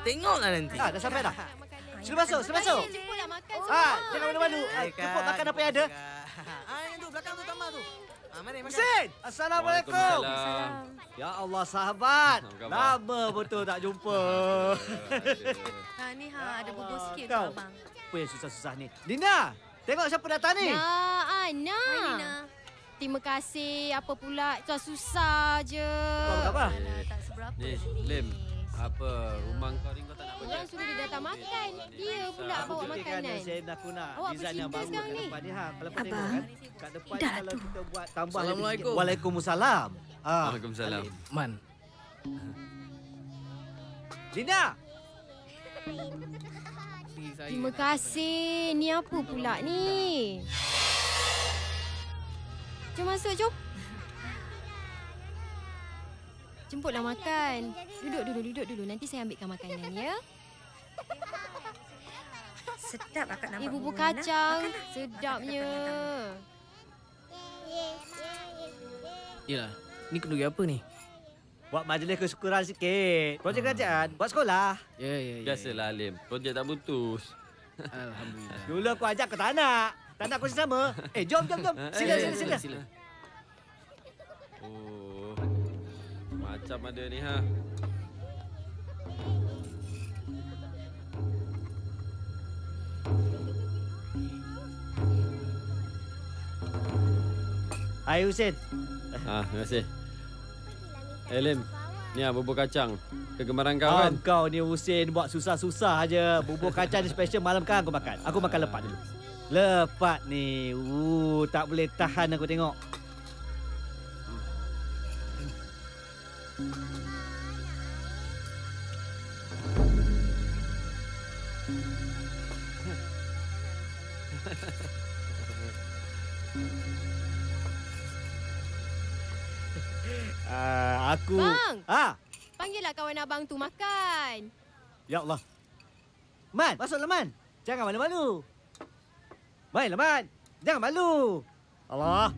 tengoklah nanti. Dah sampai dah. Sudah masuk, sudah masuk. Jemputlah makan Jangan malu-malu. Jemput makan apa yang ada. Yang tu belakang tu tambah tu. Mari makan. Husin, Assalamualaikum. Waalaikumsalam. Ya Allah sahabat. Lama betul tak jumpa. Ni ada bubur sikit tu Kau. abang. Apa yang susah-susah ni? Dina, tengok siapa datang ni. Ana. Hai Nina. Terima kasih. Apa pula? Susah je. Kau apa? Tak seberapa Ni, ni. Lim. Apa? Rumah kau ni kau tak nak pergi? Orang suruh dia datang makan. Dia pula bawa makanan. Saya nak guna Awak design yang bercinta baru sekarang kat ni? depan ni. Kalau kau Abang. tengok kan, kat depan ni Dah kalau tu. kita buat tambah lebih Assalamualaikum. sikit. Waalaikumsalam. Waalaikumsalam. Man. Dina. Terima kasih. Ni apa pula ni? Jom masuk, jom. Jemputlah makan. Duduk dulu. Nanti saya ambilkan makanan, ya. Sedap akak nampak. Bubur bunga, nak? kacang. Makan dah. Sedapnya. Yelah, ni kenduri apa ni? Buat majlis kesyukuran sikit. Projek kerajaan. Buat sekolah. Ya. Biasalah, Lim. Projek tak putus. Alhamdulillah. Dulu aku ajak kau tak nak. Tak nak kongsi sama. Jom. Sila. Oh. Macam ada ni, ha? Hai Husin. Terima kasih. Lim. Ni bubur kacang. Kegemaran kau kan? Kau ni Husin buat susah-susah aja. Bubur kacang ni special malam kan aku makan. Aku makan lepak dulu. Lepak ni. Tak boleh tahan aku tengok. Aku... Bang! Ah, Panggillah kawan abang tu makan. ya Allah. Man, masuklah Man. Jangan malu-malu. Mainlah Man. Jangan malu. Allah.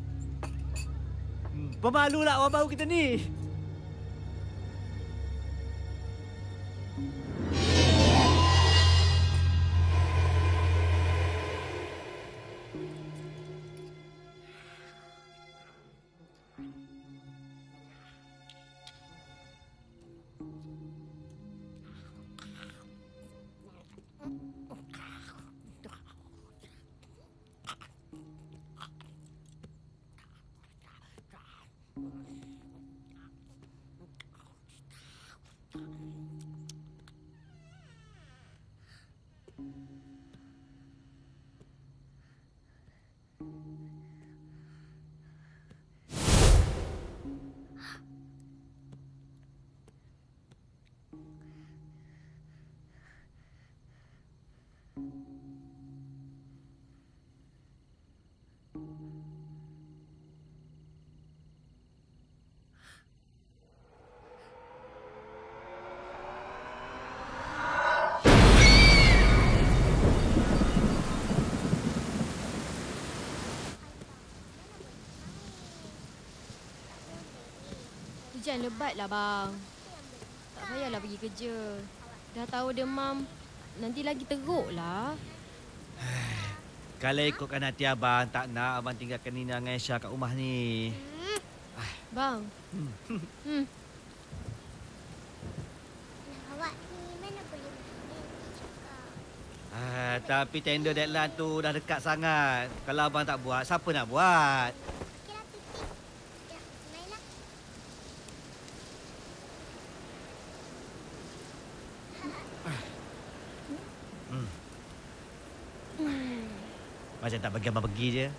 Pemalu lah orang baru kita ni. Hujan lebatlah bang. Tak payahlah pergi kerja. Dah tahu demam, nanti lagi teruklah. Kalau ikutkan hati abang, tak nak abang tinggalkan Nina dengan Aisyah kat rumah ni. Bang. Awak ni mana boleh cakap. Tapi tender deadline tu dah dekat sangat. Kalau abang tak buat, siapa nak buat? Okeylah, titik. Ya, mainlah. Macam tak bagi abang pergi je.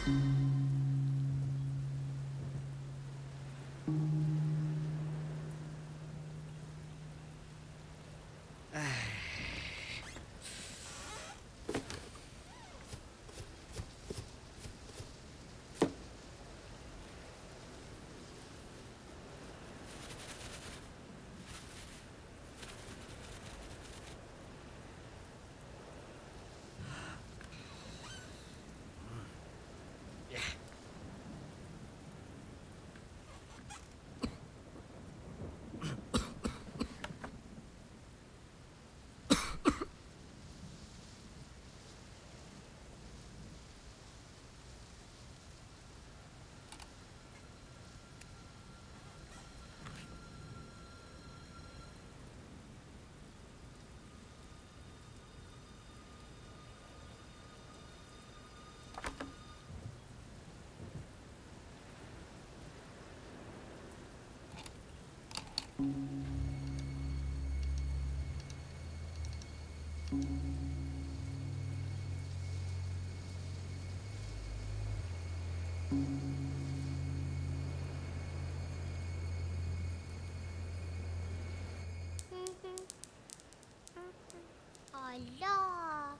Alah.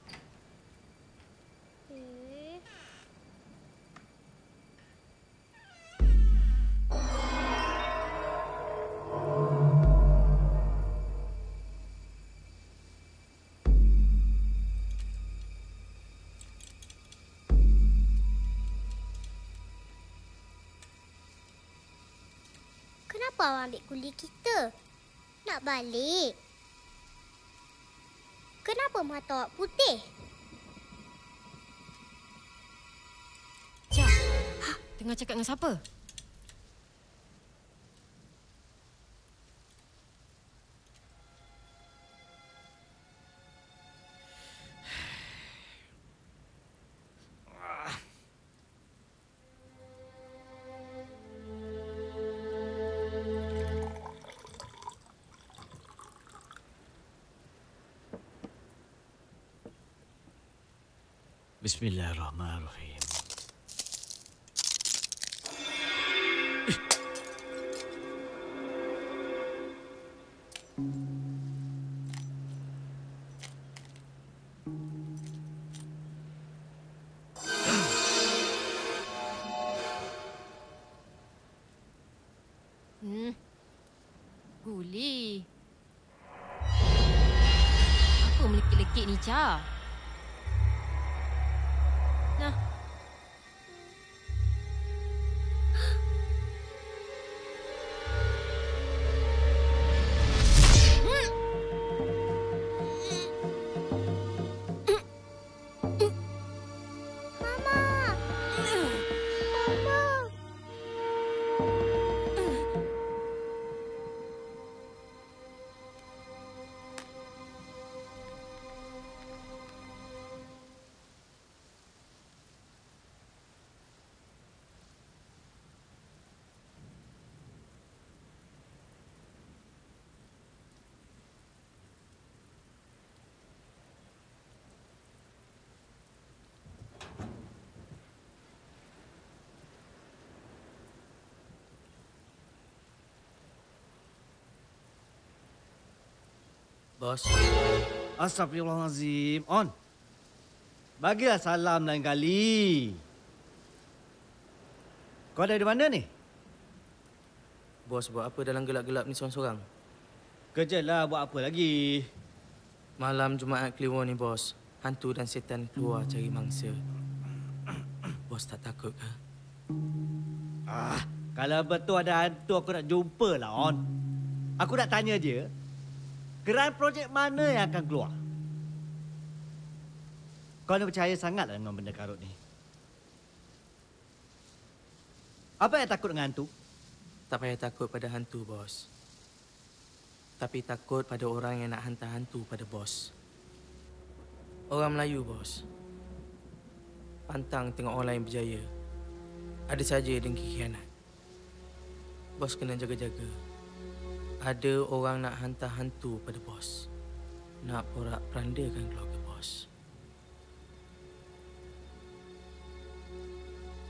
Eh. Kenapa awak ambil kuli kita? Nak balik? Kenapa mata awak putih? Cak, tengah cakap dengan siapa? Bismillahirrahmanirrahim. Guli. Apa melekit-lekit ni, Cak? Nah. Bos. Astagfirullahalazim. On. Bagilah salam lain kali. Kau dari mana ni? Bos buat apa dalam gelap-gelap ni seorang-seorang? Kerja lah, buat apa lagi? Malam Jumaat Kliwon ni, bos. Hantu dan setan keluar cari mangsa. Bos tak takut ke? Kalau betul ada hantu, aku nak jumpa lah, On. Aku nak tanya dia, geran projek mana yang akan keluar? Kau ni percaya sangatlah dengan benda karut ni. Apa yang takut dengan hantu? Tak payah takut pada hantu, bos. Tapi takut pada orang yang nak hantar hantu pada bos. Orang Melayu, bos. Pantang tengok orang lain berjaya. Ada saja dengki khianat. Bos kena jaga-jaga. Ada orang nak hantar hantu pada bos. Nak porak-perandakan keluarga bos.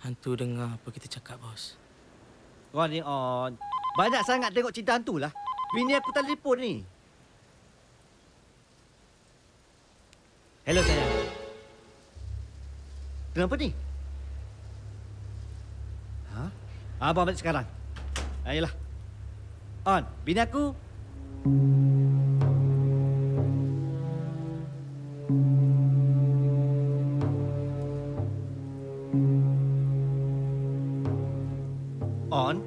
hantu dengar apa kita cakap, bos. On ni on. Banyak sangat tengok cerita hantu lah. Bini aku telefon ni. Hello sayang. Kenapa ni? Ha? Abang balik sekarang. Ayolah. On, bini aku. On.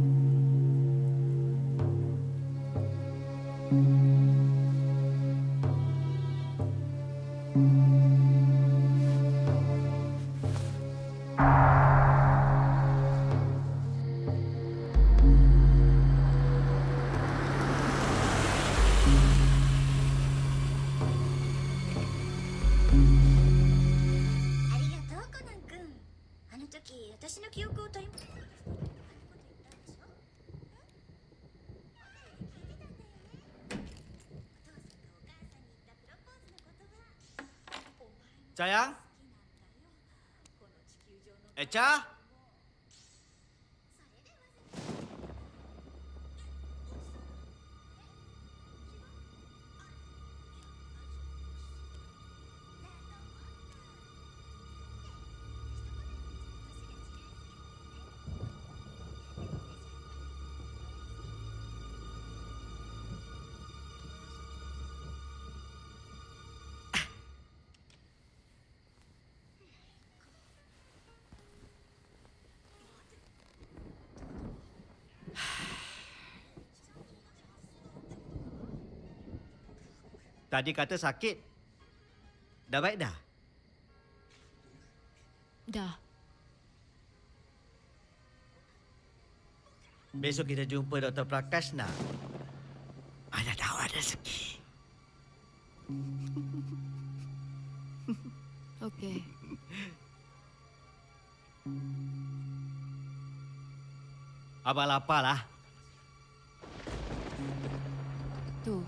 Sayang? Echa? Tadi kata sakit. Dah baik dah? Dah. Besok kita jumpa Dr. Prakash nak. Mana tahu ada rezeki. Okey. Abang lapar lah. Tu.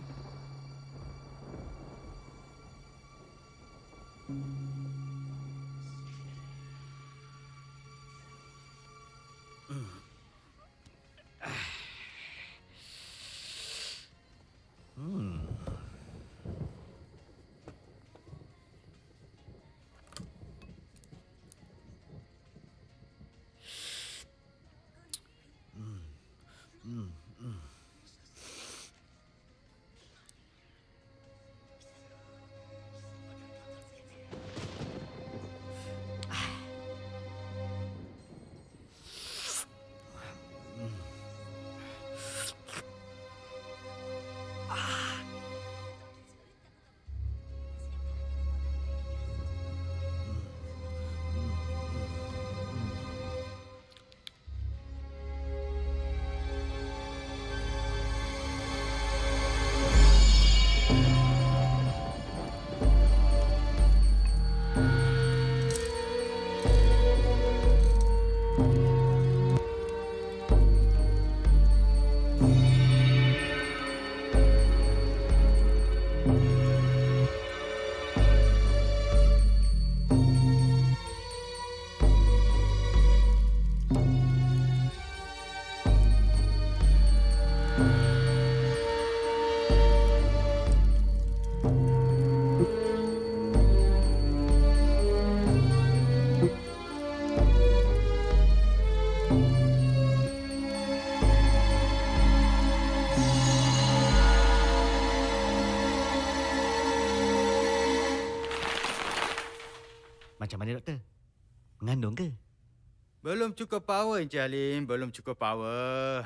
Macam mana doktor? Mengandung ke? Belum cukup power Encik Halim, belum cukup power.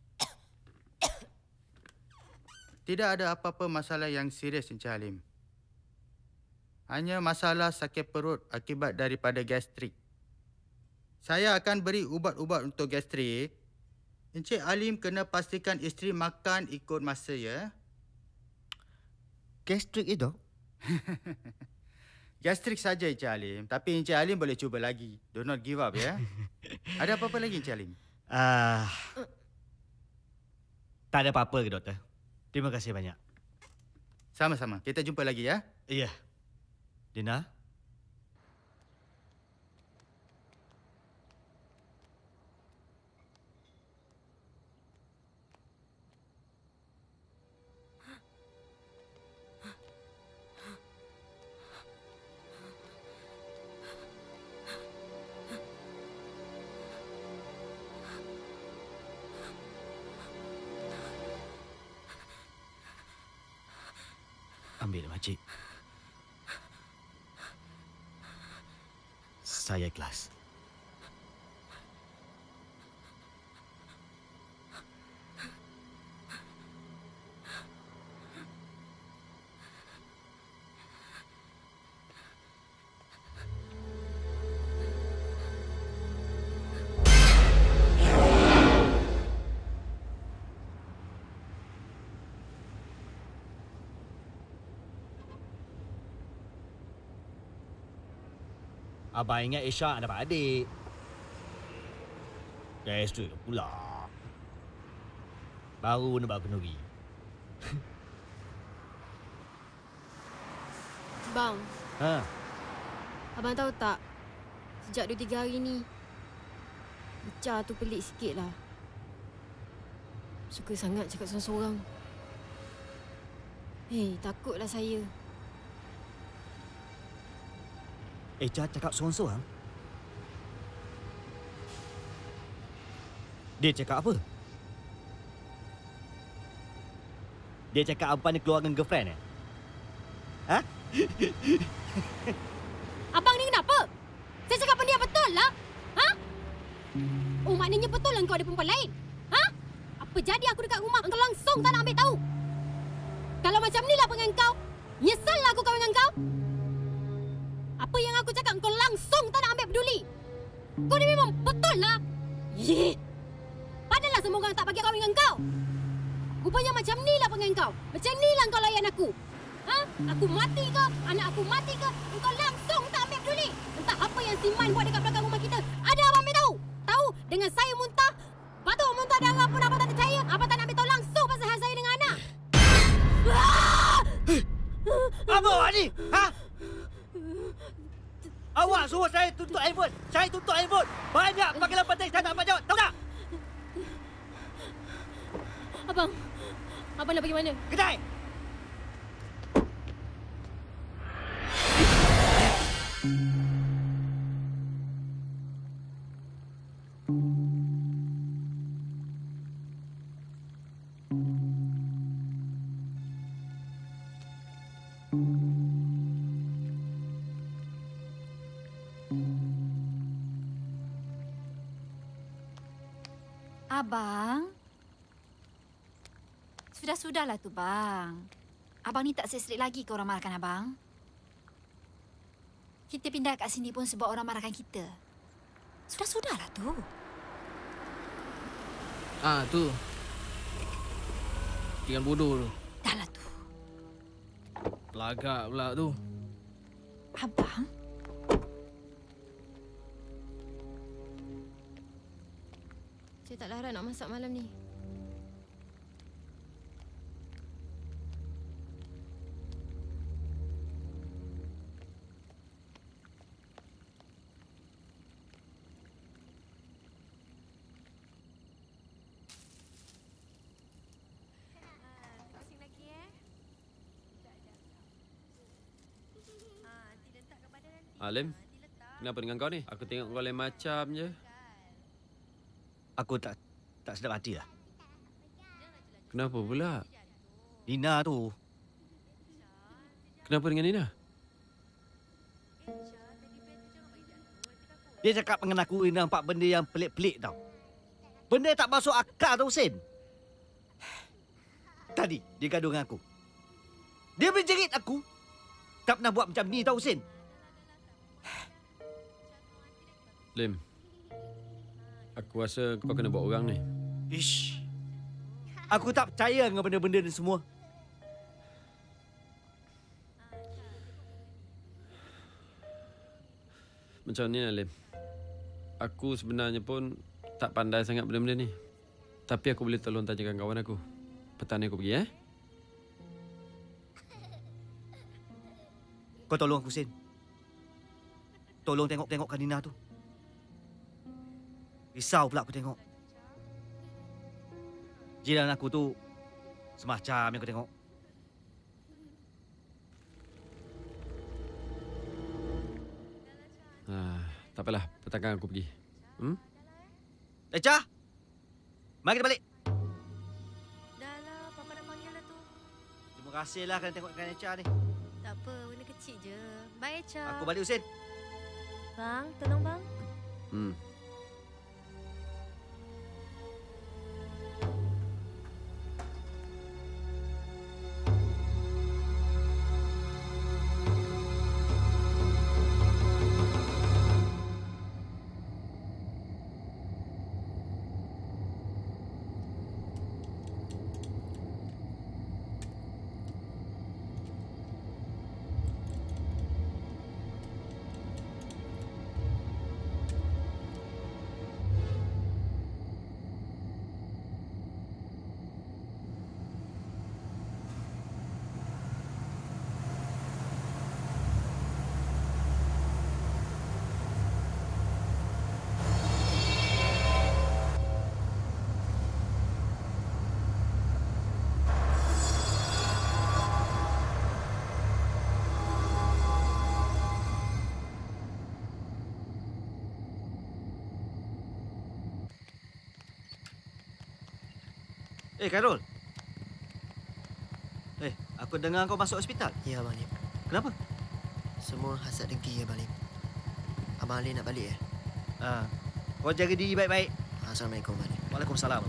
Tidak ada apa-apa masalah yang serius Encik Halim. Hanya masalah sakit perut akibat daripada gastrik. Saya akan beri ubat-ubat untuk gastrik. Encik Halim kena pastikan isteri makan ikut masa ya. Gastrik itu? Gastrik saja Encik Halim. Tapi Encik Halim boleh cuba lagi. Do not give up ya. Ada apa-apa lagi Encik Halim? Tak ada apa-apa ke doktor. Terima kasih banyak. Sama-sama. Kita jumpa lagi ya. Iya. Dina? Ambil makcik. Saya ikhlas. Abang ingat Isyak dapat adik. Gastrik pula. Baru nak buat kenduri. Bang, Ha? abang tahu tak? Sejak 2-3 hari ni, Echa tu pelik sikit lah. Suka sangat cakap seorang-seorang. Takutlah saya. Echa cakap seorang-seorang? Dia cakap apa? Dia cakap abang ni keluar dengan girlfriend Ha? Abang ni kenapa? Saya cakap benda yang betul lah. Ha? Oh, maknanya betul lah kau ada perempuan lain. Ha? Apa jadi aku dekat rumah kau langsung tak nak ambil tahu? Kalau macam ni lah dengan kau, nyesal lah aku kahwin dengan kau. Apa yang aku cakap kau langsung tak nak ambil peduli. Kau ni memang betul lah. Padahal semua orang tak bagi kahwin dengan kau. Rupanya macam ni lah dengan kau. Macam ni lah kau layan aku. Ha? Aku mati ke? Anak aku mati ke? Kau langsung tak ambil peduli. Entah apa yang si Man buat dekat belakang rumah kita. Ada abang ambil tahu? Tahu? Dengan saya muntah. Batuk muntah darah pun abang tak percaya. Abang tak nak ambil tahu langsung pasal hal saya dengan anak. Apa awak ni? Ha? Awak suruh saya tuntut handphone. Saya tuntut handphone. Banyak panggilan penting saya tak dapat jawab. Tahu tak? Abang nak pergi mana? Kedai! Abang. Sudahlah tu, bang. Abang ni tak serik lagi ke orang marahkan abang? Kita pindah kat sini pun sebab orang marahkan kita. Sudahlah tu. Tu. Tinggal bodoh tu. Dah lah tu. Pelagak pula tu. Abang? Saya tak larat nak masak malam ni. Alim, kenapa dengan kau ni? Aku tengok kau lain macam je. Aku tak sedap hati lah. Kenapa pula? Nina tu. Kenapa dengan Nina? Dia cakap dengan aku dia nampak benda yang pelik-pelik tau. Benda tak masuk akal tau, Husin. Tadi dia gaduh dengan aku. Dia menjerit aku. Tak pernah buat macam ni tau, Husin. Lim, aku rasa kau kena buat orang ni. Ish. Aku tak percaya dengan benda-benda ni semua. Macam ni lah, Lim. Aku sebenarnya pun tak pandai sangat benda-benda ni. Tapi aku boleh tolong tanyakan kawan aku. Petang ni aku pergi, Kau tolong aku, Husin. Tolong tengok-tengokkan Nina tu. Risau pula aku tengok. Jiran aku tu semacam yang aku tengok. Tak apalah, petangkan aku pergi. Echa! Mari kita balik. Dah lah, Papa dah panggil lah tu. Terima kasihlah kena tengok ikan Echa ni. Tak apa, benda kecil je. Bye, Echa. Aku balik Husin. Bang, tolong bang. Khairul. Aku dengar kau masuk hospital. Ya, Abang Lim. Kenapa? Semua hasad dengki, Abang Lim. Abang Ali nak balik, Kau jaga diri baik-baik. Assalamualaikum, Abang Lim. Waalaikumsalam.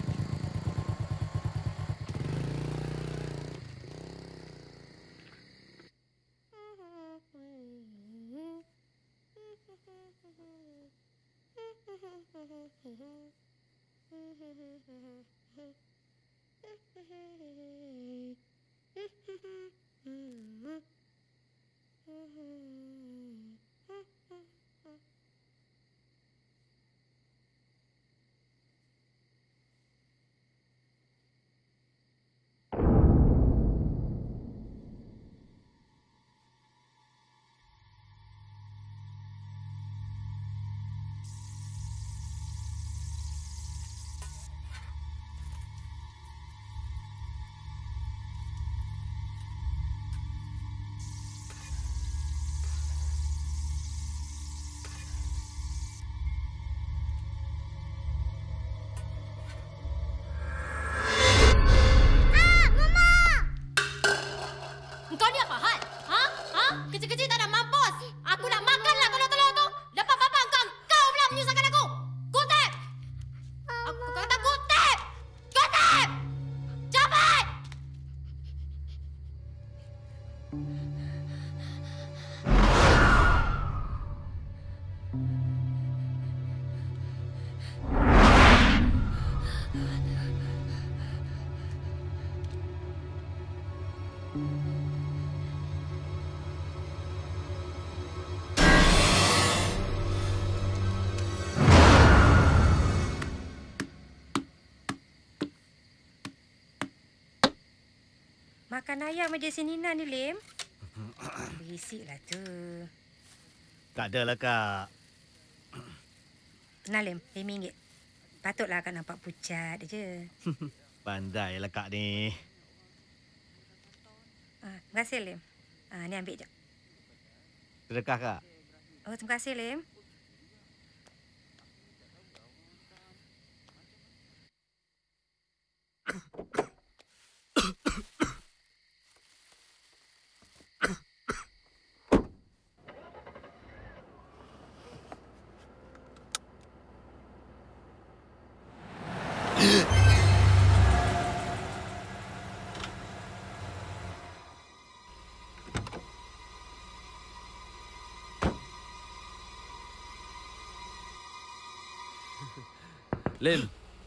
Makan ayam aja si Nina ni, Lim. Berisiklah tu. Tak adalah, Kak. Tenang, Lim. RM5. Patutlah Kak nampak pucat je. Pandailah Kak ni. Terima kasih, Lim. Ni ambil je. Sedekah, Kak. Oh, terima kasih, Lim. Lim.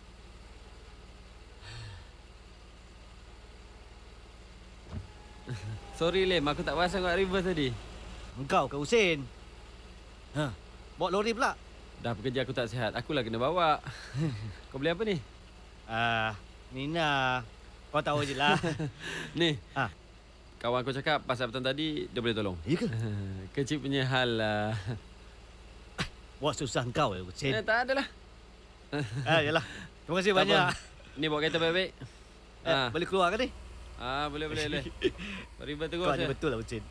Sorry, Lim. Aku tak pasang kat reverse tadi. Engkau ke Husin? Bawa lori pula. Dah pekerja aku tak sihat. Akulah kena bawa. Kau beli apa ni? Nina. Kau tahu je lah. Ni. Kawan aku cakap pasal petang tadi, dia boleh tolong. Ya ke? Kecil punya hal lah. Buat susah engkau ya, Husin. Tak adalah. Yalah. Terima kasih banyak. Ni bawa kereta baik-baik. Boleh keluar ke ni? Boleh. Ribet terus. Kau ni betul lah, Husin.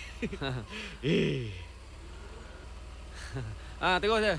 Terus je.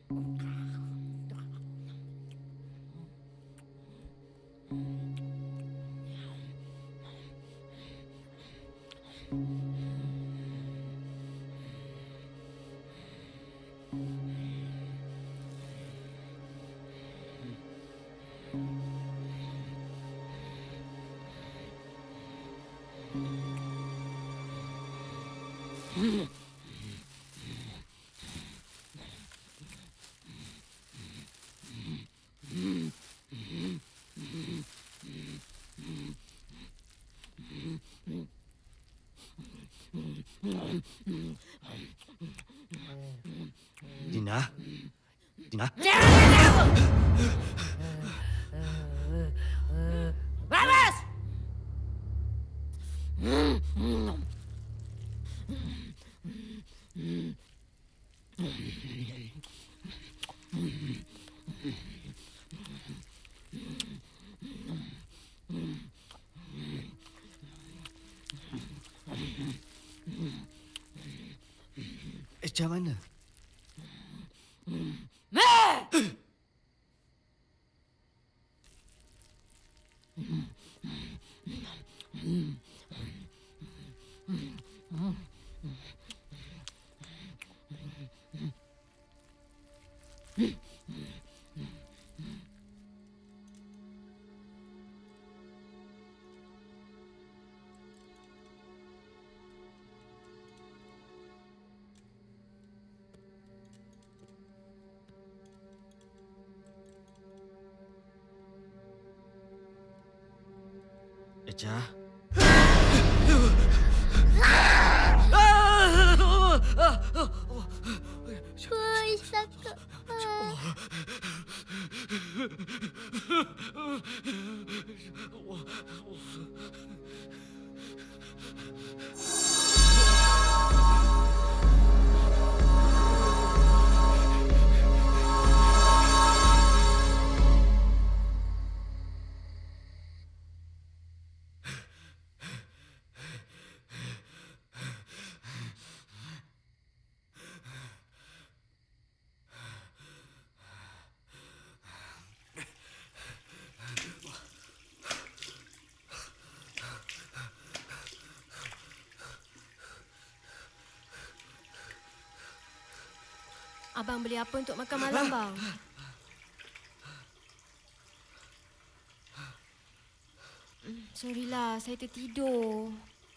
Dina? Dina? Bagus! Macam mana? Eja? Push, takut. Abang beli apa untuk makan malam, bang? Sorry lah, saya tertidur.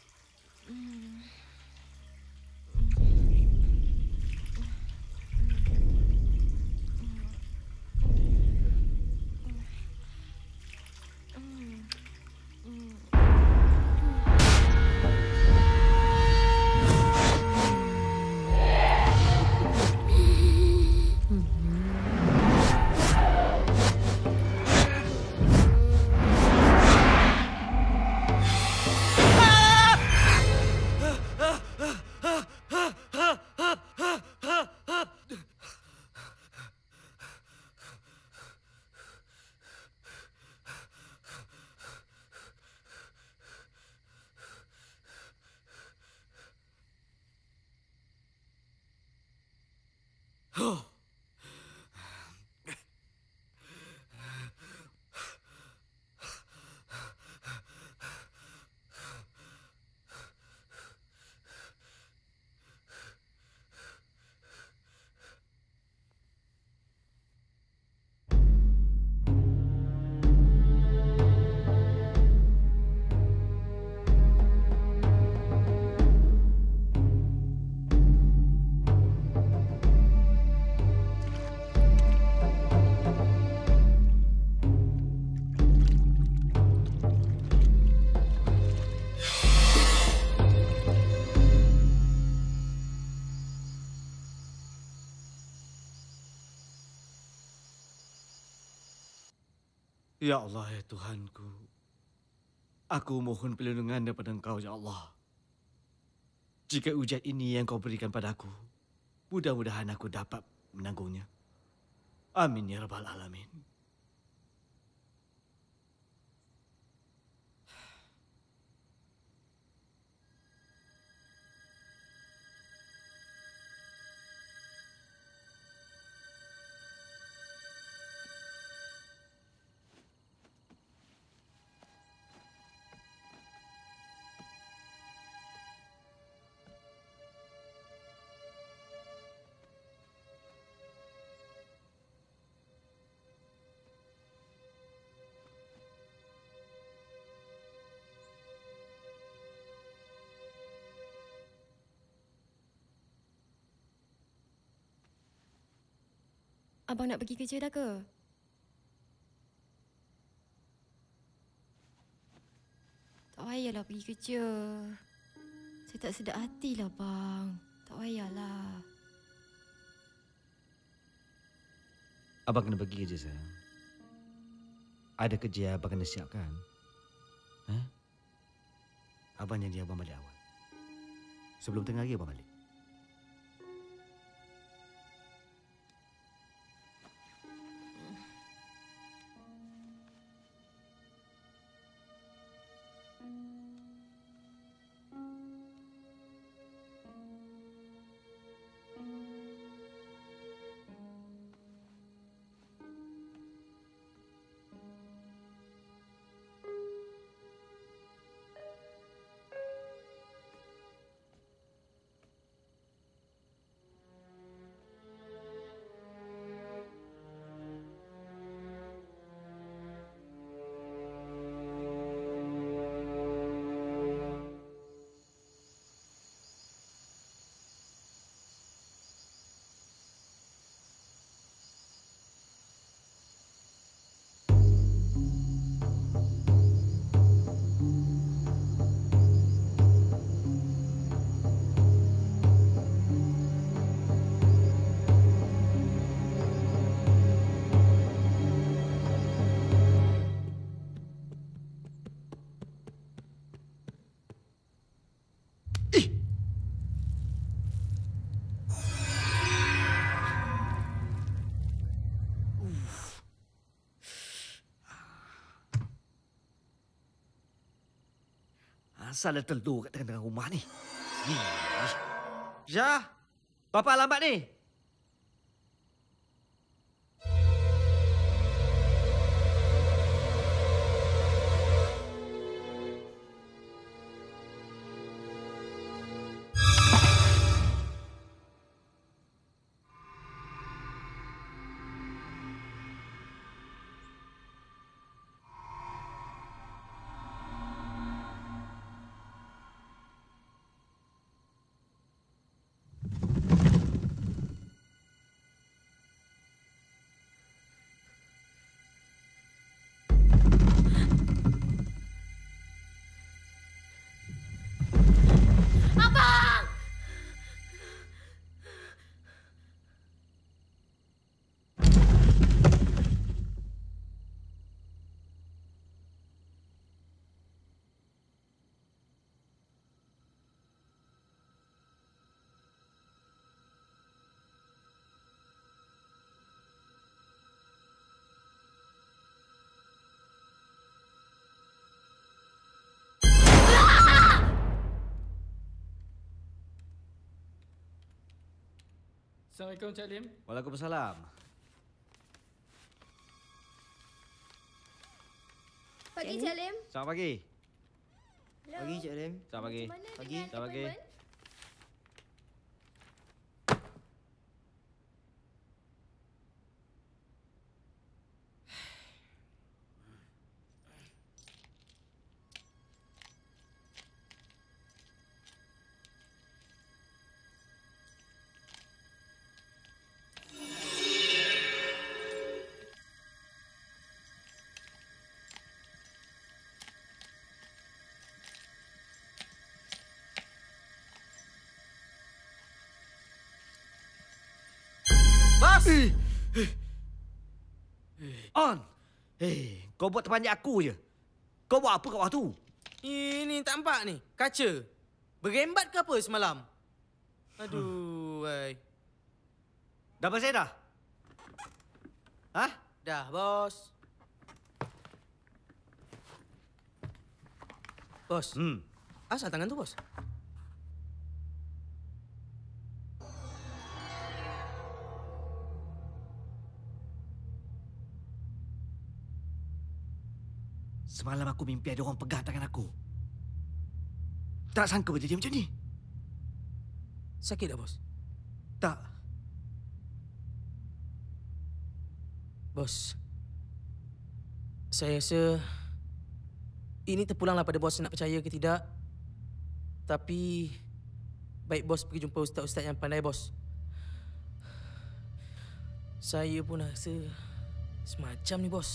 Ya Allah, ya Tuhanku. Aku mohon perlindungan daripada Engkau, ya Allah. Jika ujian ini yang Kau berikan padaku, mudah-mudahan aku dapat menanggungnya. Amin ya Rabbal Alamin. Abang nak pergi kerja dah ke? Tak payahlah pergi kerja. Saya tak sedap hatilah, bang. Tak payahlah. Abang kena pergi kerja, sayang. Ada kerja yang abang kena siapkan. Abang janji abang balik awal. Sebelum tengah hari abang balik. Asal ada telur kat tengah-tengah rumah ni. Syah, Papa lambat ni. Assalamualaikum, Cik Lim. Waalaikumsalam. Pagi, Cik Lim. Selamat pagi. Pagi, Cik Lim. Selamat pagi. Pagi. Selamat pagi. On! Kau buat terpanjat aku je. Kau buat apa kat bawah tu? Ini tampak ni, kaca. Berembat ke apa semalam? Aduh, wai. Dah bersih dah? Hah? Dah, bos. Bos. Asal tangan tu, bos? Semalam aku mimpi ada orang pegang tangan aku. Tak sangka berjadi macam ni. Sakit tak, bos? Tak. Bos, saya rasa ini terpulanglah pada bos nak percaya ke tidak. Tapi baik bos pergi jumpa ustaz-ustaz yang pandai, bos. Saya pun rasa semacam ni, bos.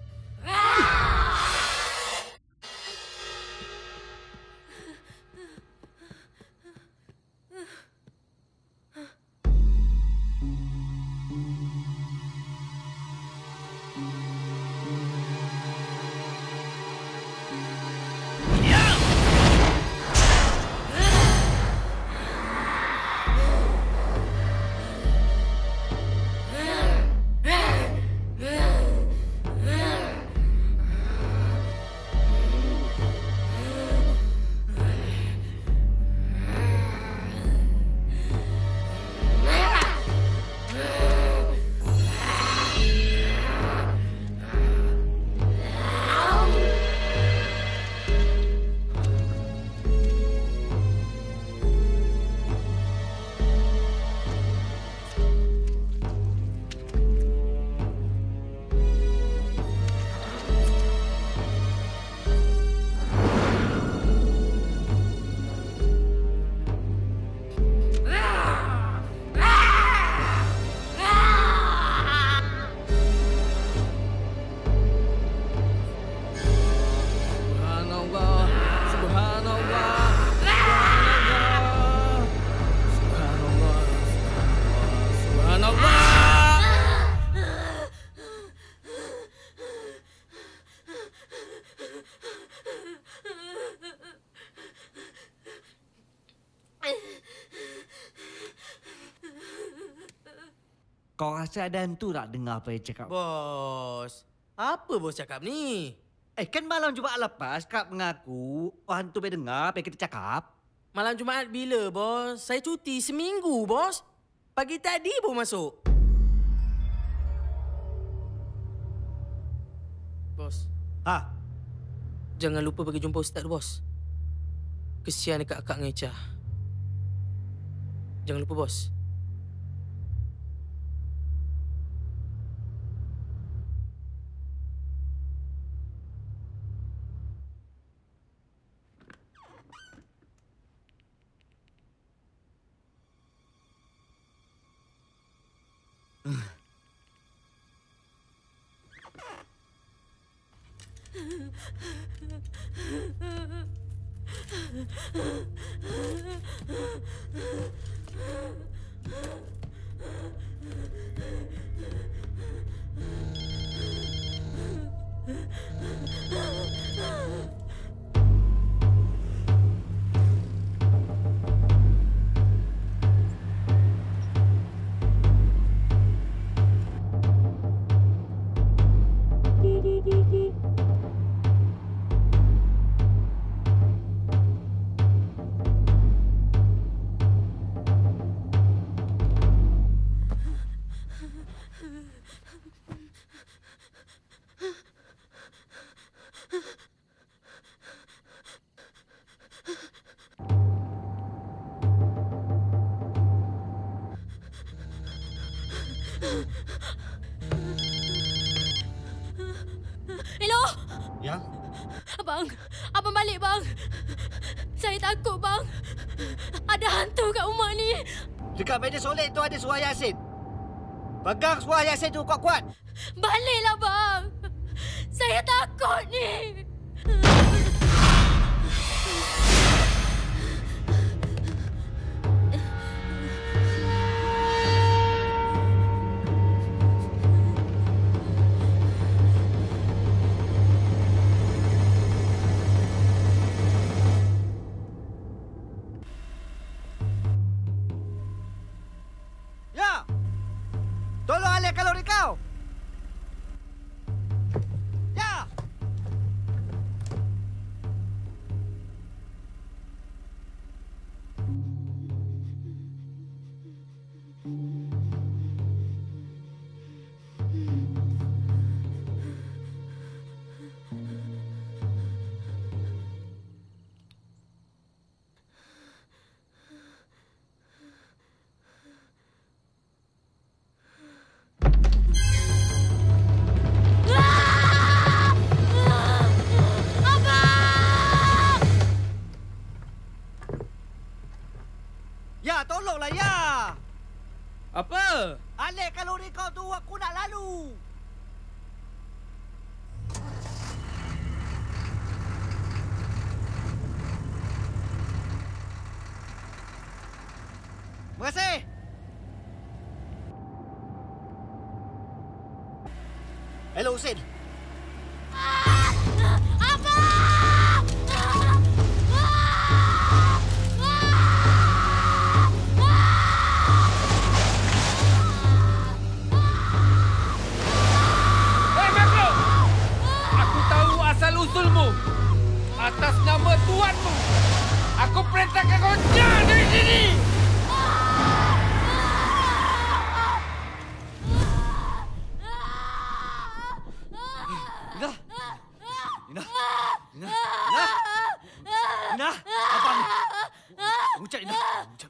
Kau rasa ada hantu tak dengar apa yang cakap? Bos, apa bos cakap ni? Kan malam Jumaat lepas kau mengaku hantu boleh dengar apa yang kita cakap. Malam Jumaat bila, bos? Saya cuti seminggu, bos. Pagi tadi baru masuk. Bos. Jangan lupa pergi jumpa ustaz, bos. Kesian dekat akak ngecah. Jangan lupa, bos. Hello? Ya? Abang, abang balik bang. Saya takut bang. Ada hantu kat rumah ni. Dekat meja solat tu ada surah Yasin. Pegang surah Yasin tu kuat-kuat. Baliklah bang. Saya takut ni. Ya! Tolong alih kalori kau! Ya! Alik kalori kau tu, aku nak lalu. Terima kasih. Hello, Husin. Usulmu atas nama tuanmu, aku perintahkan kau jangan dari sini. Ina, apa ni? Ucap Ina. Ucap.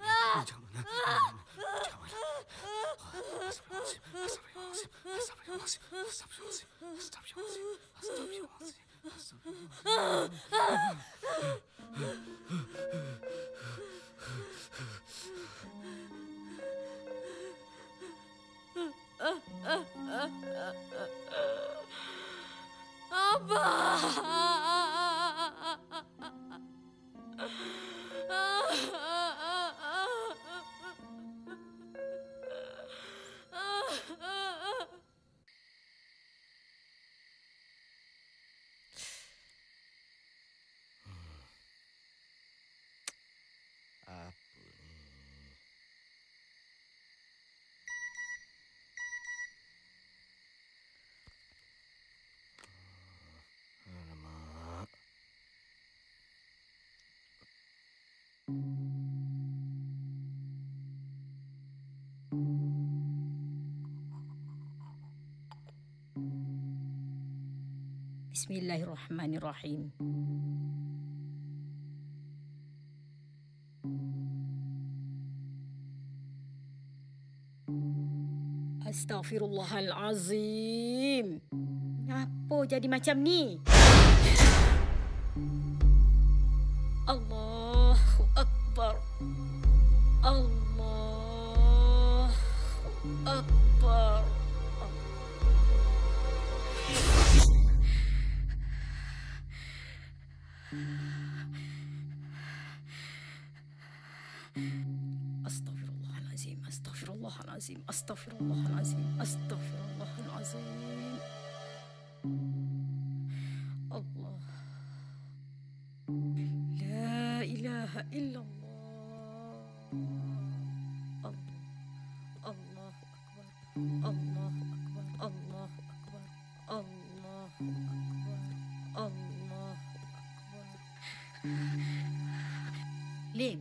Bismillahirrahmanirrahim. Astaghfirullahalazim. Kenapa jadi macam ni? Allahu Akbar. Allahu Akbar. Astaghfirullahalazim. Astaghfirullahalazim. Astaghfirullahalazim. Astaghfirullahalazim. Allah. La ilaha illallah. Allah. Allahu Akbar. Allahu Akbar. Allahu Akbar. Allahu Akbar. Allahu Akbar. Lim.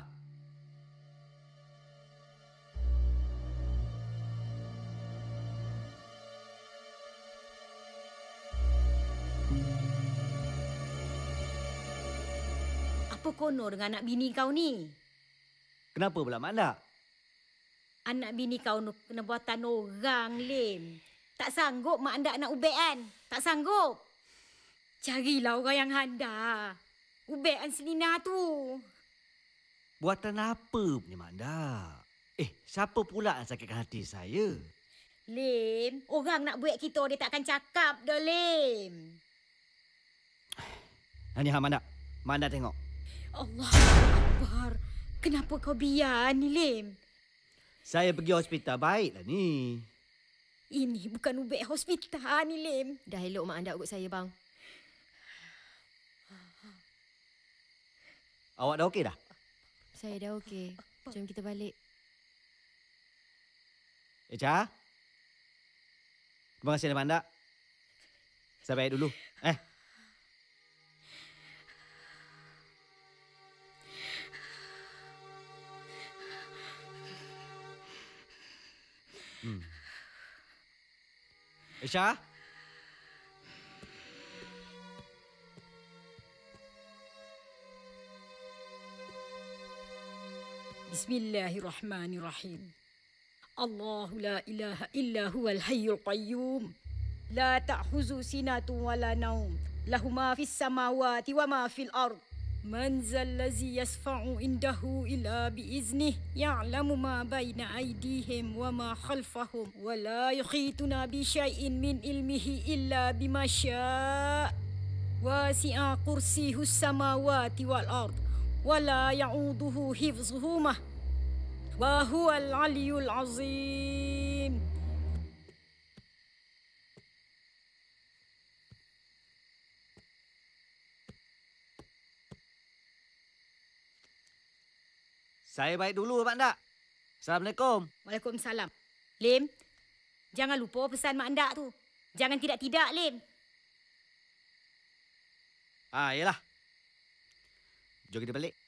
Apa kono dengan anak bini kau ni? Kenapa pula, Mak Andak? Anak bini kau kena buatan orang, Lim. Tak sanggup Mak Andak nak ubek kan? Tak sanggup. Carilah orang yang handal. Ubek kan Selina tu. Buatan apa punya, Mak Andak? Siapa pula yang sakitkan hati saya? Lim, orang nak buat kita dia takkan cakap dah, Lim. Hanya Mak Andak. Mak Andak tengok. Allah Akbar. Kenapa kau biar ni, Lim? Saya pergi hospital baiklah ni. Ini bukan ubek hospital ni, Lim. Dah elok Mak Andak ukut saya, bang. Awak dah okey dah? Saya dah okey. Jom kita balik. Echa? Terima kasih, Mak Andak. Saya balik dulu. Isha? Bismillahirrahmanirrahim. Allahu la ilaha illa huwal hayyul qayyum. La ta'khuzu sinatun wa la naum. Lahu ma fis samawati wa ma fil ard. من ذا الذي يشفع عنده إلا بإذنه يعلم ما بين أيديهم وما خلفهم ولا يحيطون بشيء من علمه إلا بما شاء وسع كرسيه السماوات والأرض ولا يعوده حفظهما وهو العلي العظيم. Saya baik dulu, Mak Ndak. Assalamualaikum. Waalaikumsalam. Lim, jangan lupa pesan Mak Ndak tu. Jangan tidak-tidak, Lim. Yalah. Jom kita balik.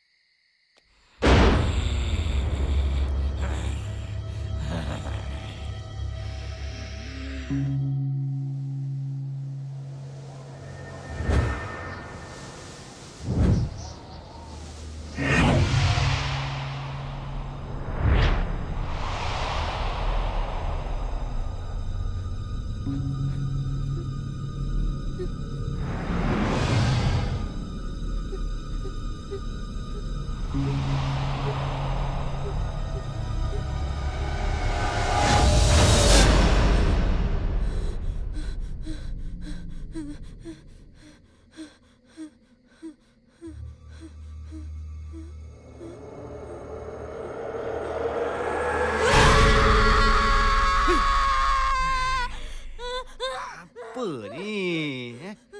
Apa ni?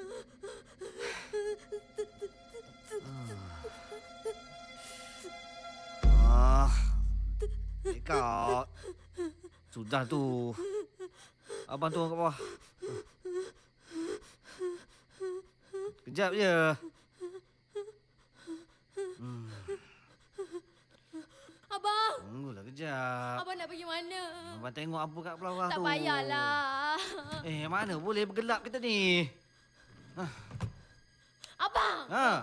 Kak. Sudah tu. Abang turun kat bawah. Kejap je. Abang! Tunggulah kejap. Abang nak pergi mana? Abang tengok apa kat bawah Tak tu. payahlah. Mana boleh bergelap kita ni? Abang!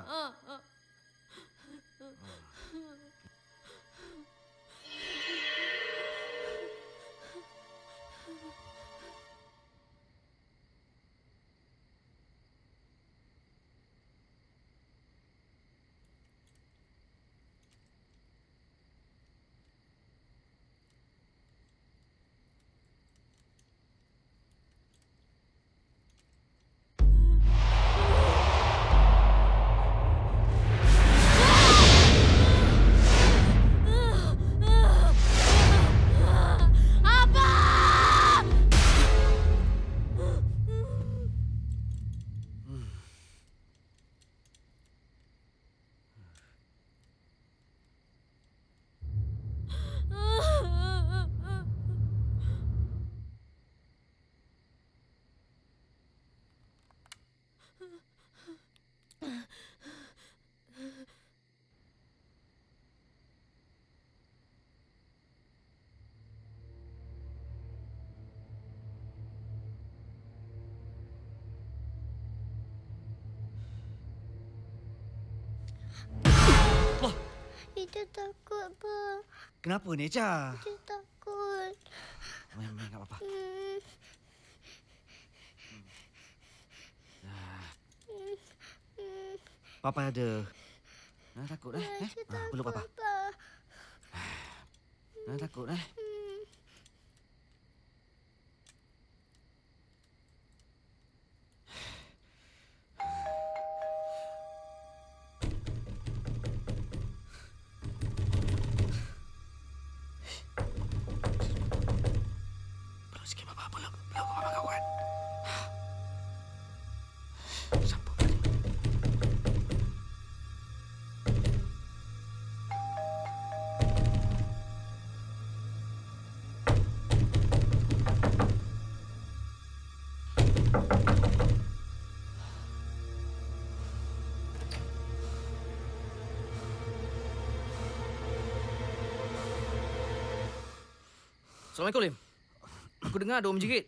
Kita takut, Pak. Kenapa ni, Echa? Kita takut. Main, tak apa-apa. Papa ada. Takut peluk Papa. Takut Assalamualaikum, Lim. Aku dengar ada orang menjerit.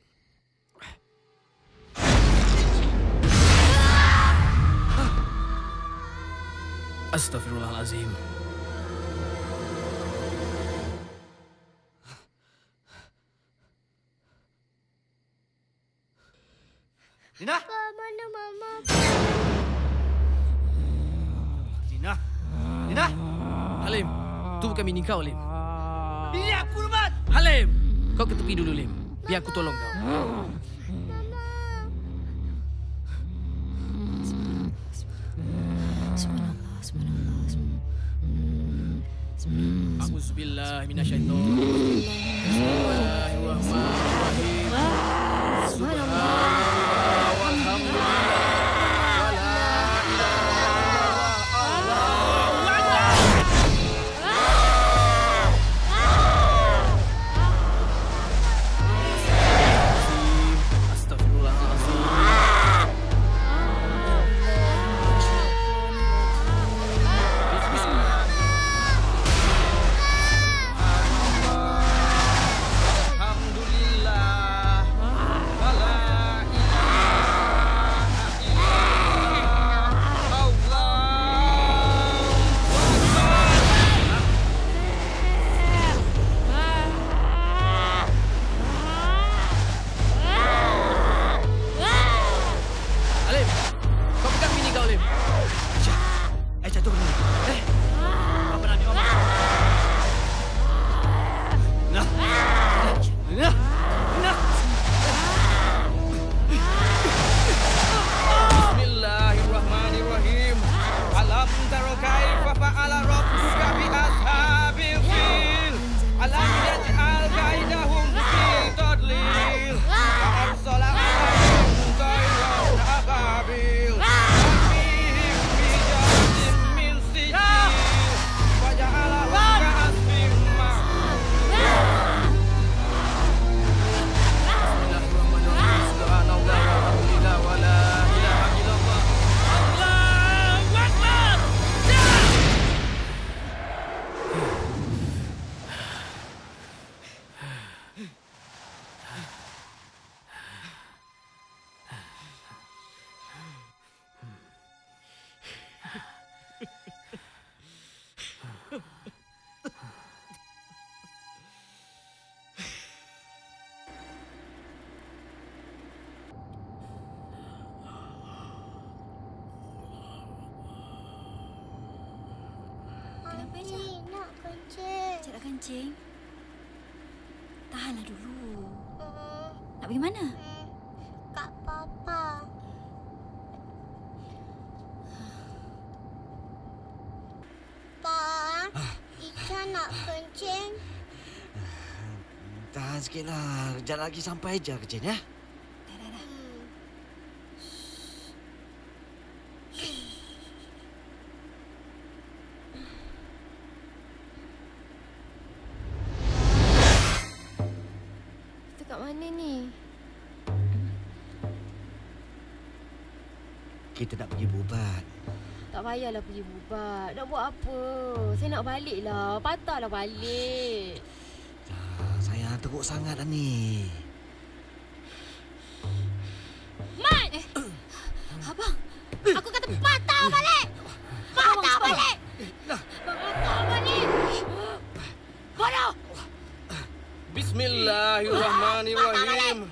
Astaghfirullahalazim. Lina? Pak, mana Mama? Lina? Nina! Halim, tu bukan bini kau, Lim. Bini aku, Rahmat! Halim! Kau ke tepi dulu, Lim. Biar aku tolong kau. A'udzubillah minasyaitan. Bismillahirrahmanirrahim. Subhanallah walhamdulillah. Cik nak kencing? Tahanlah dulu. Nak pergi mana? Kak Papa. Pa, Ika nak kencing. Tahan sikitlah. Sekejap lagi sampai je kencing, ya? Kita nak pergi berubat. Tak payahlah pergi berubat. Nak buat apa? Saya nak baliklah. Patahlah balik. Sayang, teruk sangat dah ni. Mat! Abang, aku kata patah balik! Patah balik! Patah balik! Bodoh! Bismillahirrahmanirrahim.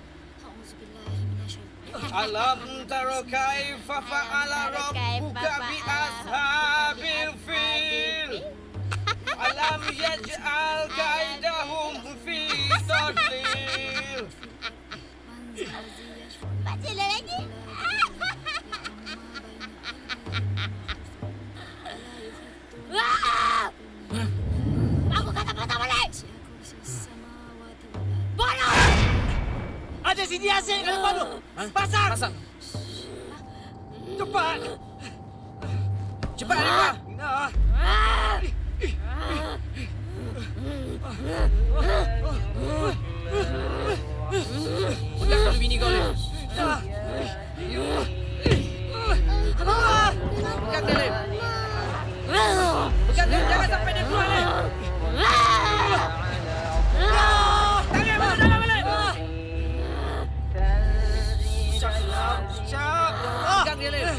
Alam tara kaifa fa'ala rabbuka bi ashabil fil. Alam yaj'al kaidahum fi tadlil. Baca lagi. Aku kata patah balik. Bodoh! Ada sini asyik kat depan tu. Pasang! Pasang. Cepat! Cepat, Arifah! Nah. Pegang dulu bini kau, Lim. Pegang dia, Lim. Pegang dia, jangan sampai dia keluar, Lim. Pegang dia, Lim.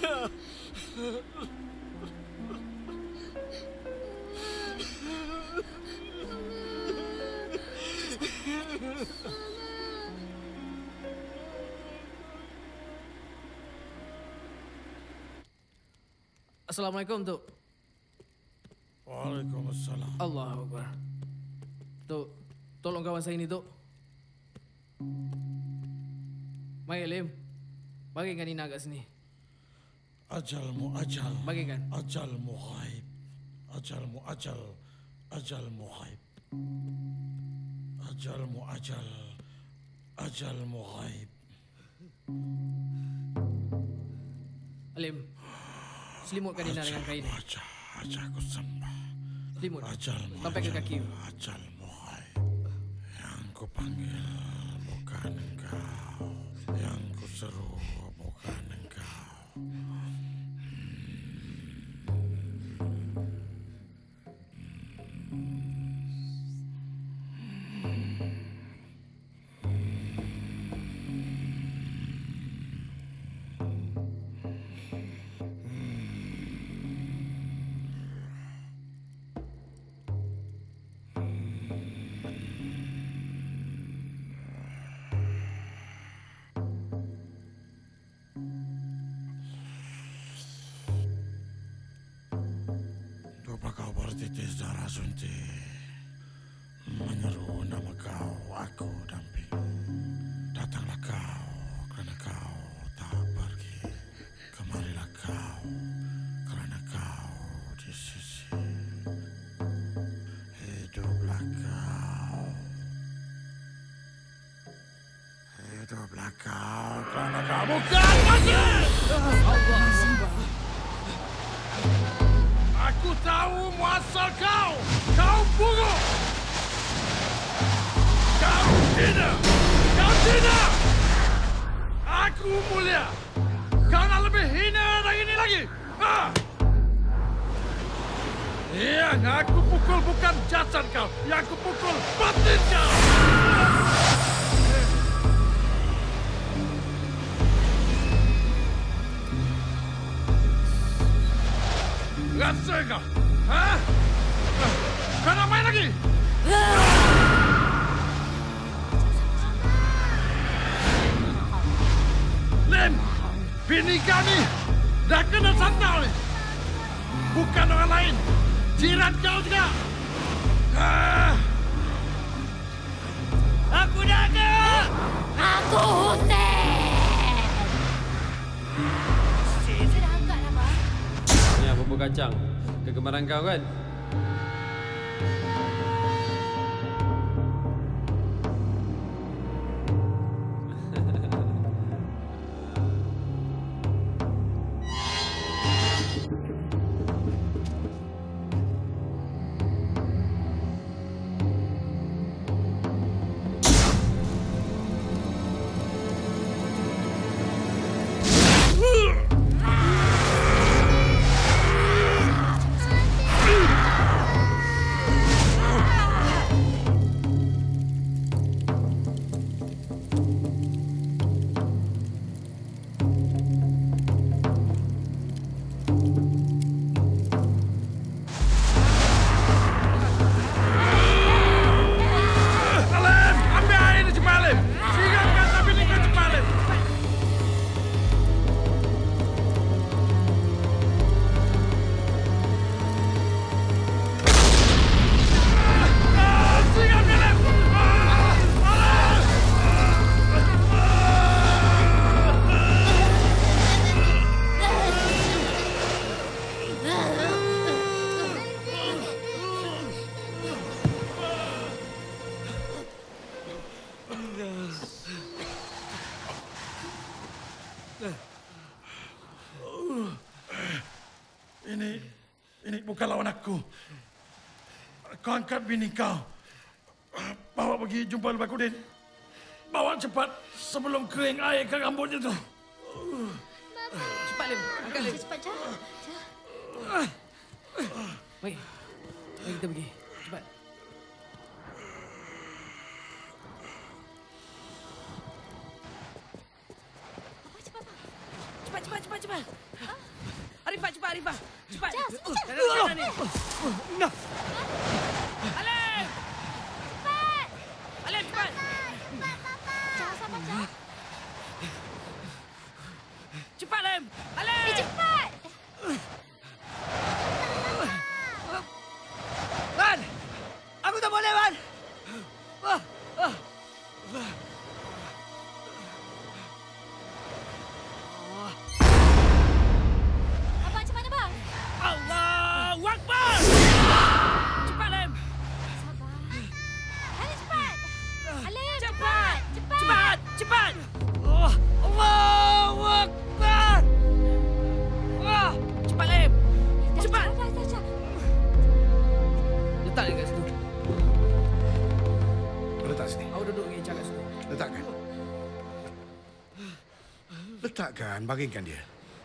Assalamualaikum, Tok. Waalaikumsalam. Allahu Akbar. Tok, tolong kawan saya ni, Tok. Mari, Lim. Bagikan Nina kat sini. Ajalmu ajal. Bagikan. Ajalmu ghaib. Ajalmu ajal. Ajalmu ghaib. Ajalmu ajal. Ajalmu ghaib. Lim, selimutkan Nina dengan kain ini. Aku sembah. Selimut. Ajalmu sampai ke kaki. Ajalmu ghaib. Yang ku panggil bukan engkau. Yang ku seru bukan engkau. Titis darah suntik menyeru nama kau, aku damping. Datanglah kau kerana kau tak pergi. Kemarilah kau kerana kau di sisi. Hiduplah kau. Hiduplah kau kerana kau bukan mati. Aku tahu muasal kau. Kau buruk. Kau tidak. Kau tidak. Aku mulia. Kau nak lebih hina dari ini lagi. Yang aku pukul bukan jasad kau. Yang aku pukul batin kau. Rasa kau? Ha? Kau nak main lagi? Lim, bini kau ni dah kena sandal ni. Bukan orang lain. Jiran kau juga. Aku jaga. Aku Hussein. Saya dah angkat dah, Bang. Ni apa bubur kacang? Kegemaran kau kan? Ini bukan lawan aku. Kau angkat bini kau. Bawa pergi jumpa Lebah Kudin. Bawa cepat sebelum kering air ke rambutnya tu. Cepat, Lim. Angkat, Lim. Cepat, Jah. Mari. Mari kita pergi. Cepat. Cepat. Arifah, cepat Arifah. Cepat. Jas, Jalan ni. Nah. Alim. Cepat. Alim, cepat. Jas, sabar, Jas. Cepat, Alim. Alim. Cepat. Man! Aku tak boleh, Man! Abang, macam mana, bang? Allahu Akbar! Cepat, Alim. Sabar. Alim, cepat. Alim, cepat. Cepat, cepat. Allahu Akbar! Cepat, Alim. Cepat. Dah. Letak dia kat situ. Letak sini. Awak duduk dengan Ijaz kat situ. Letakkan. Letakkan, baringkan dia.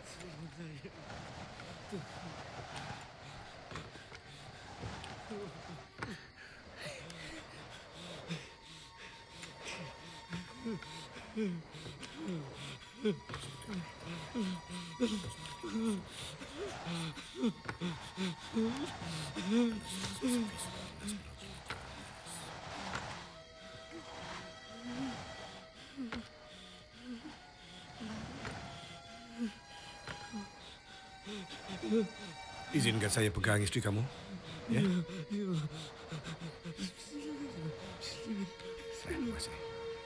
Izinkan saya pegang isteri kamu. Ya? Terima kasih.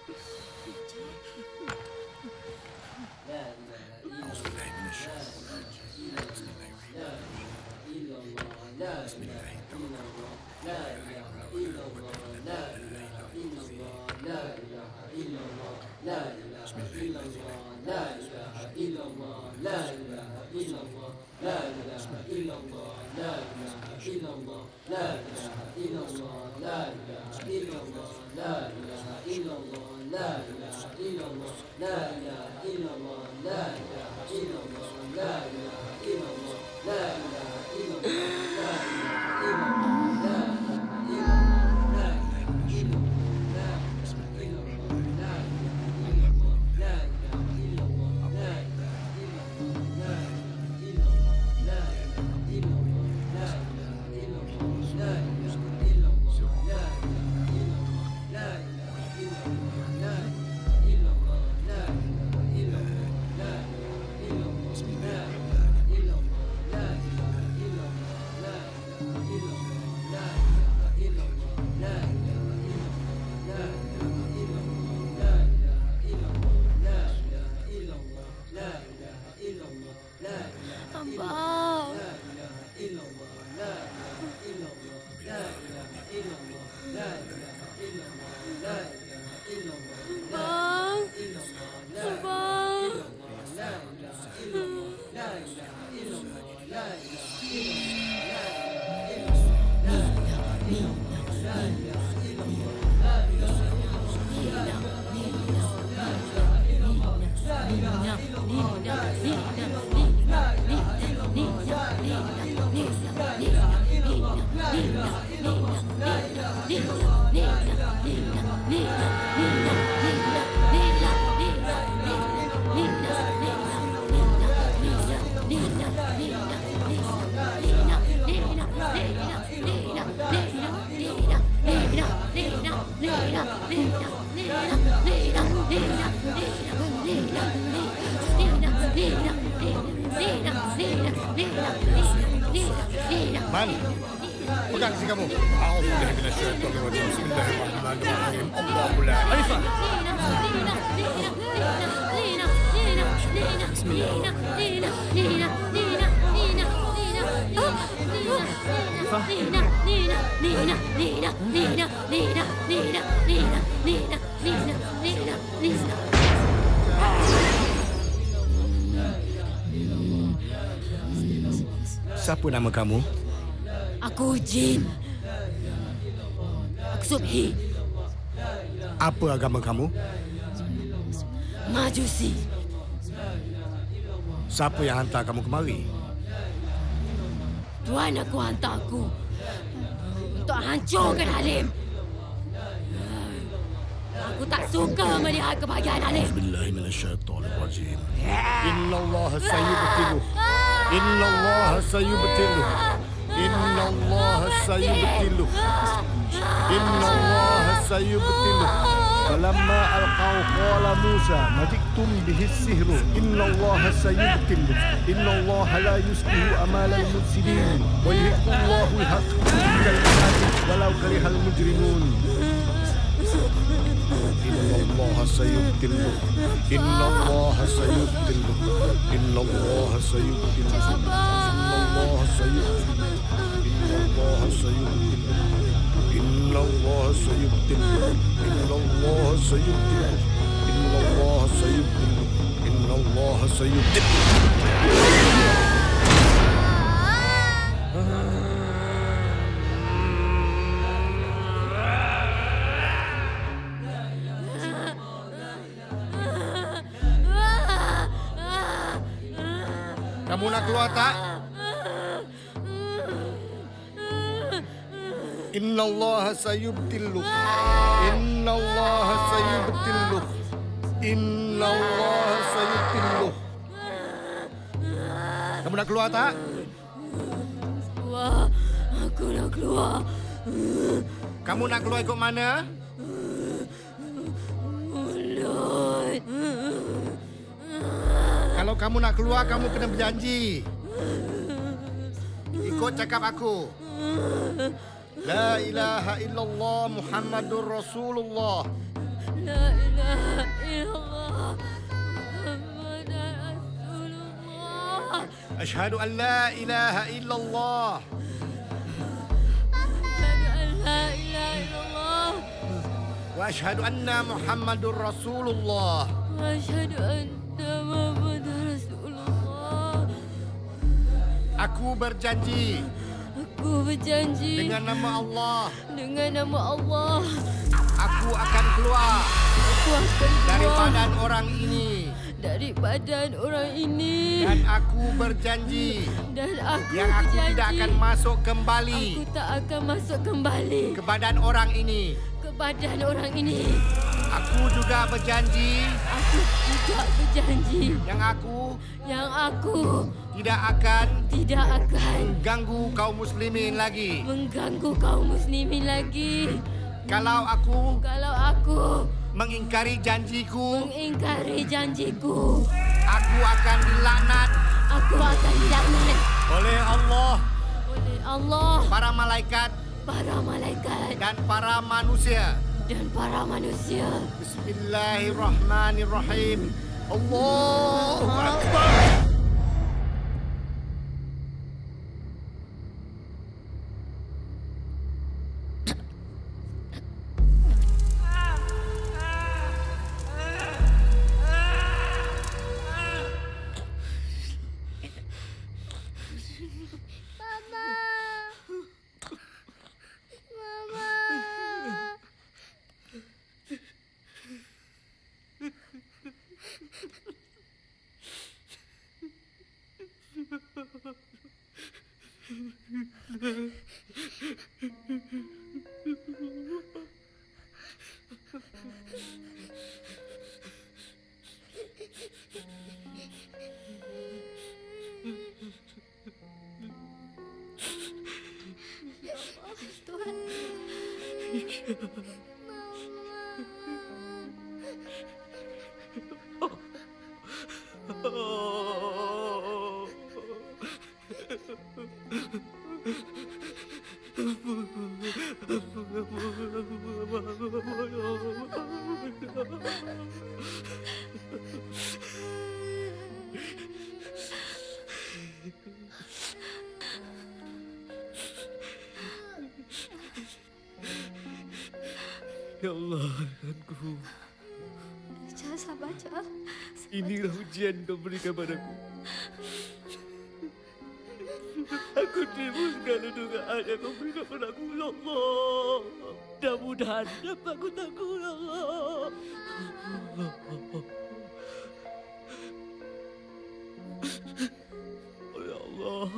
Man, pegang isi kamu. A'udzubillahi minasyaitonir rajim. Bismillahirrahmanirrahim. Allahu la ilaha illa Siapa nama kamu? Aku Jin. Aku Subhi. Apa agama kamu? Majusi. Siapa yang hantar kamu kemari? Tuan aku hantar aku untuk hancurkan Halim. Aku tak suka melihat kebahagiaan Halim. Bismillahirrahmanirrahim. Innallaha sayyidul Innallaha sayubtiluh. Innallaha sayubtiluh. Innallaha sayubtiluh. Falamma alqaw qala Musa majiktum bihi sihru. Innallaha sayubtiluh. Innallaha la yuslihu amalal mufsidin. Wa yuhiqqullahu al-haqq bil batil walau karihal mujrimun. Innallaha sayubtiluh. Innallaha sayubtiluh. Innallaha sayubtiluh. Innallaha sayubtiluh. Innallaha sayubtiluh. Innallaha sayubtiluh. Innallaha sayubtiluh. Innallaha sayubtiluh. Innallaha sayubtiluh. Kamu nak keluar tak? Innallaha sayubtiluh. Innallaha sayubtiluh. Innallaha sayubtiluh. Kamu nak keluar tak? Keluar. Aku nak keluar. Kamu nak keluar ikut mana? Mulut. Kalau kamu nak keluar, kamu kena berjanji. Ikut cakap aku. La ilaha illallah Muhammadur Rasulullah. La ilaha illallah Muhammadur Rasulullah. Ashhadu an la ilaha illallah. Ashhadu an la ilaha illallah. Wa ashhadu anna Muhammadur Rasulullah. Wa ashhadu anna Muhammadur Rasulullah. Aku berjanji. Aku berjanji Dengan nama Allah. Dengan nama Allah. Aku akan keluar. Aku akan keluar dari badan orang ini. Dari badan orang ini. Dan aku berjanji. Dan aku yang aku berjanji. tidak akan masuk kembali. Aku tak akan masuk kembali. Ke badan orang ini. Ke badan orang ini. Aku juga berjanji. Aku juga berjanji. Yang aku tidak akan mengganggu kaum muslimin lagi. Mengganggu kaum muslimin lagi. Kalau aku mengingkari janjiku, aku akan dilaknat. Oleh Allah. Para malaikat. Dan para manusia. Bismillahirrahmanirrahim. Allahu Akbar. Ya Allah, Tuhanku. Jangan sabar, Cak. Inilah ujian kau berikan padaku. Aku tipu segala dugaan yang kau berikan padaku, Ya Allah. Mudah-mudahan dapat aku tangguh, Ya Allah. Oh, Ya Allah.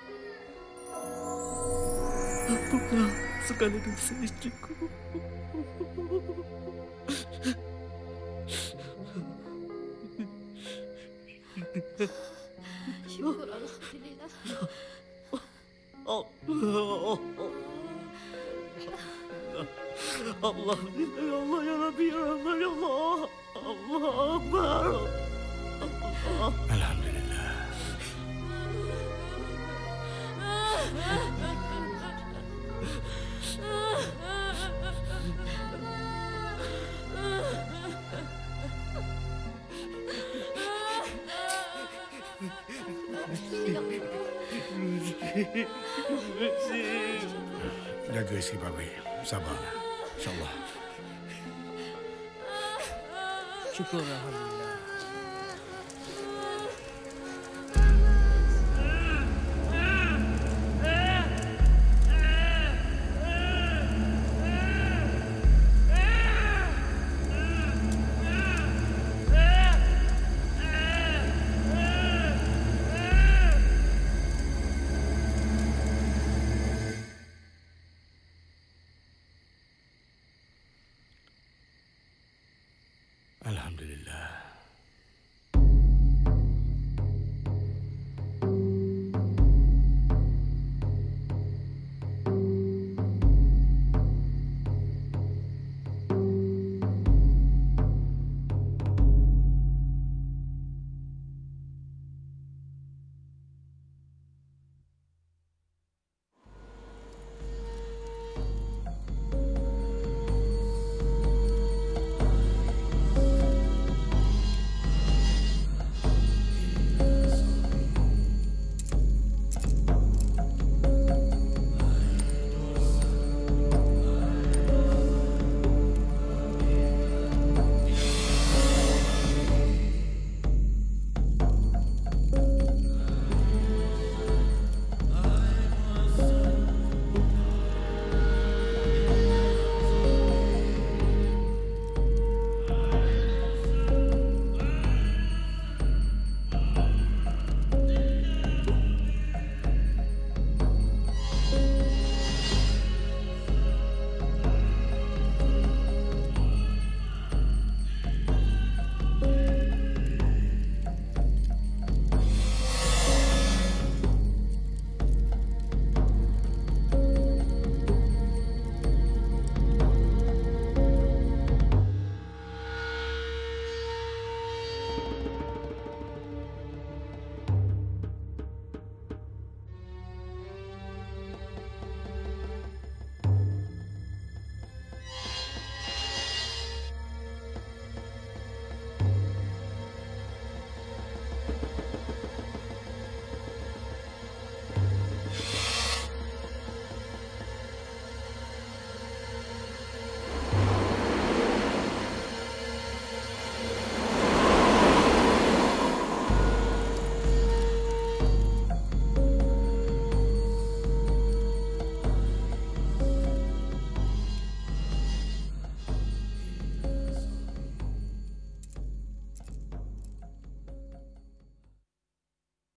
Ampunlah segala dosa istriku. Syukur Alhamdulillah. Allah, ya Allah, ya Rabbi, ya Rahman, ya Allah. Allah Akbar. Alhamdulillah. Jaga isteri baik. Sabar. InsyaAllah. Syukur Alhamdulillah. Alhamdulillah.